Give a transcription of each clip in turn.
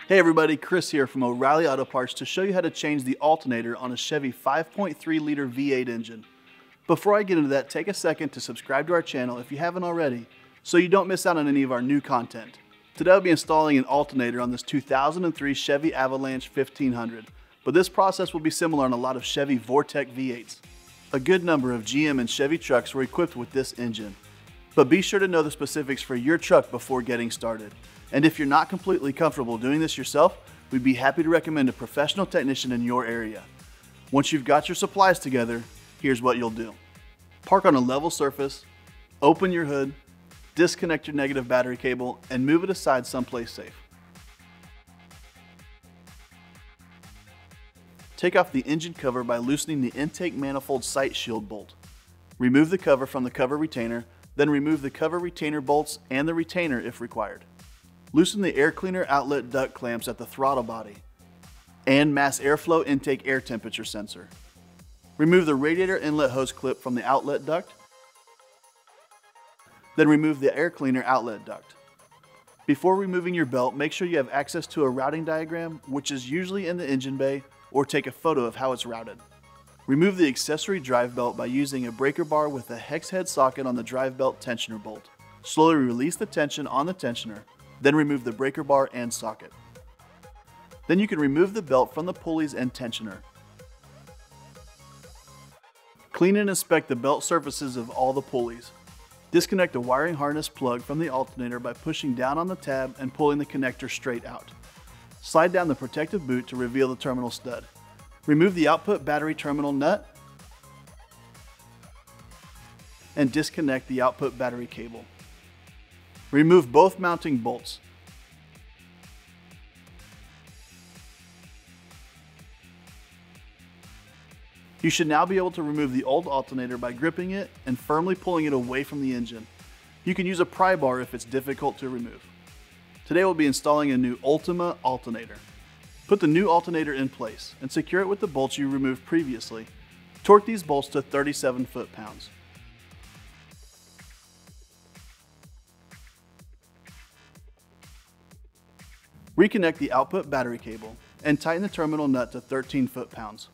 Hey everybody, Chris here from O'Reilly Auto Parts to show you how to change the alternator on a Chevy 5.3 liter V8 engine. Before I get into that, take a second to subscribe to our channel if you haven't already, so you don't miss out on any of our new content. Today I'll be installing an alternator on this 2003 Chevy Avalanche 1500, but this process will be similar on a lot of Chevy Vortec V8s. A good number of GM and Chevy trucks were equipped with this engine, but be sure to know the specifics for your truck before getting started. And if you're not completely comfortable doing this yourself, we'd be happy to recommend a professional technician in your area. Once you've got your supplies together, here's what you'll do. Park on a level surface, open your hood, disconnect your negative battery cable, and move it aside someplace safe. Take off the engine cover by loosening the intake manifold sight shield bolt. Remove the cover from the cover retainer, then remove the cover retainer bolts and the retainer if required. Loosen the air cleaner outlet duct clamps at the throttle body and mass airflow intake air temperature sensor. Remove the radiator inlet hose clip from the outlet duct. Then remove the air cleaner outlet duct. Before removing your belt, make sure you have access to a routing diagram, which is usually in the engine bay, or take a photo of how it's routed. Remove the accessory drive belt by using a breaker bar with a hex head socket on the drive belt tensioner bolt. Slowly release the tension on the tensioner. Then remove the breaker bar and socket. Then you can remove the belt from the pulleys and tensioner. Clean and inspect the belt surfaces of all the pulleys. Disconnect the wiring harness plug from the alternator by pushing down on the tab and pulling the connector straight out. Slide down the protective boot to reveal the terminal stud. Remove the output battery terminal nut and disconnect the output battery cable. Remove both mounting bolts. You should now be able to remove the old alternator by gripping it and firmly pulling it away from the engine. You can use a pry bar if it's difficult to remove. Today we'll be installing a new Ultima alternator. Put the new alternator in place and secure it with the bolts you removed previously. Torque these bolts to 37 foot-pounds. Reconnect the output battery cable and tighten the terminal nut to 13 foot-pounds.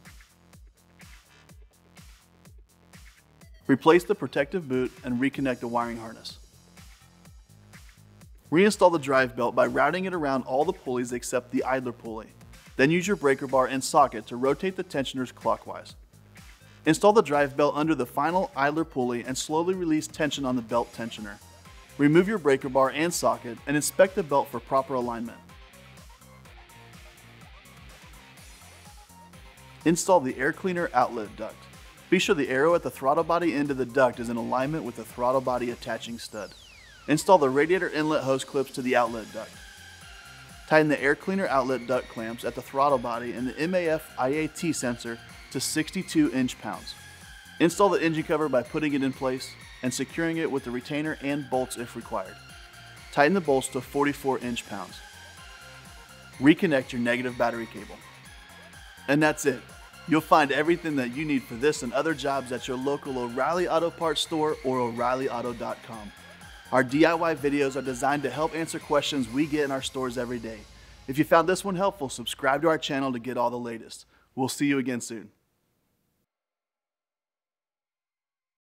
Replace the protective boot and reconnect the wiring harness. Reinstall the drive belt by routing it around all the pulleys except the idler pulley. Then use your breaker bar and socket to rotate the tensioners clockwise. Install the drive belt under the final idler pulley and slowly release tension on the belt tensioner. Remove your breaker bar and socket and inspect the belt for proper alignment. Install the air cleaner outlet duct. Be sure the arrow at the throttle body end of the duct is in alignment with the throttle body attaching stud. Install the radiator inlet hose clips to the outlet duct. Tighten the air cleaner outlet duct clamps at the throttle body and the MAF IAT sensor to 62 inch-pounds. Install the engine cover by putting it in place and securing it with the retainer and bolts if required. Tighten the bolts to 44 inch-pounds. Reconnect your negative battery cable. And that's it. You'll find everything that you need for this and other jobs at your local O'Reilly Auto Parts store or O'ReillyAuto.com. Our DIY videos are designed to help answer questions we get in our stores every day. If you found this one helpful, subscribe to our channel to get all the latest. We'll see you again soon.